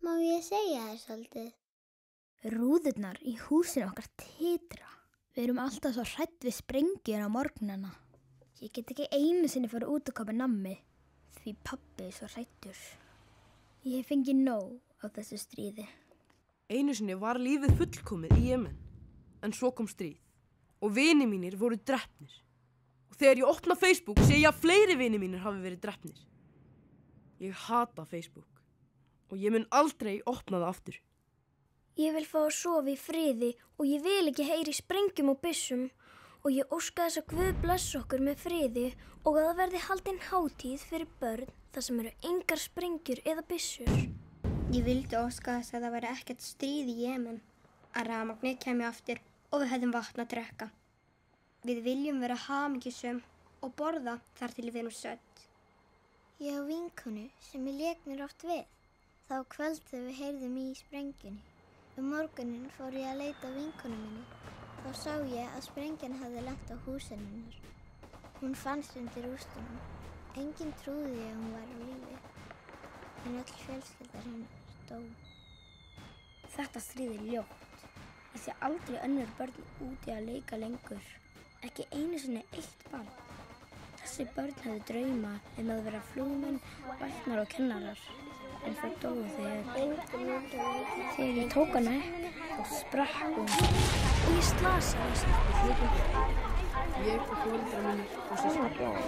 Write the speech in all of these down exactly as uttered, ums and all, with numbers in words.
Má ég segja þér svolítið? Rúðurnar í húsinu okkar titra. Við erum alltaf svo hrædd við sprengjur á morgnana. Ég get ekki einu sinni fara út og kaupa nammi, því pabbi er svo hræddur. Ég hef fengið nóg á þessu stríði. Einu sinni var lífið fullkomið í Jemen, en svo kom stríð og vinir mínir voru drepnir. Og þegar ég opna Facebook sé ég að fleiri vinir mínir hafi verið drepnir. Ég hata Facebook og ég mun aldrei opna það aftur. Ég vil fá að sofa í friði og ég vil ekki heyri sprengjum og byssum og ég óska þess að Guð bless okkur með friði og að það verði haldin hátíð fyrir börn þar sem eru engar sprengjur eða byssur. Ég vildi óska þess að það væri ekkert stríð í Jemen, að rafmagnið kæmi aftur og við hefðum vatn að drekka. Við viljum vera hamingjusöm og borða þar til við erum södd. Ég á vinkonu sem ég lék mér oft við. Þá kvöld þegar við heyrðum í sprengjunni. Um morguninn fór ég að leita að vinkonu minni. Þá sá ég að sprengjan hafði lent á húsinu hennar. Hún fannst undir rústunum. Enginn trúði að hún var á lífi. En öll fjölskylda hennar dó. Þetta stríð er ljótt. Ég sé aldrei önnur börn úti að leika lengur. Ekki einu sinni eitt barn. Þessi börn hefðu drauma um að vera flugmenn, læknar og kennarar. En það dóu þegar. Þegar ég tók hana upp, þá sprakk hún. Og ég slasaðist. Ég og foreldrar mínir og systur.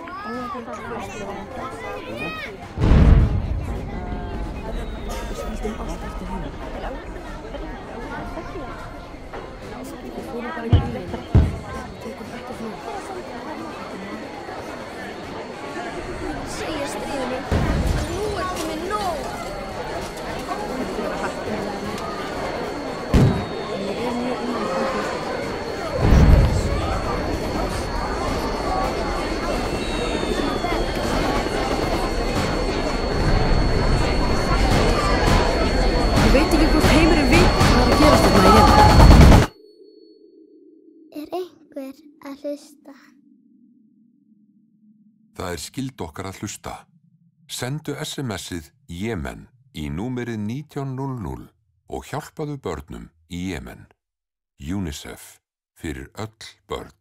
Við skildum allt eftir henni. Við fórum bara í bílinn. Tekum ekki flug. Segja stríðinu að nú er komið nóg. Þetta er að hætta. Ég er mjög innan ákveðst. Ég veit ekki hvort heimurinn veit hvað er að gerast þarna í Jemen. Er einhver að hlusta? Það er skyld okkar að hlusta. Sendu S M S-ið Jemen í númerið nítján núll núll og hjálpaðu börnum í Jemen. UNICEF fyrir öll börn.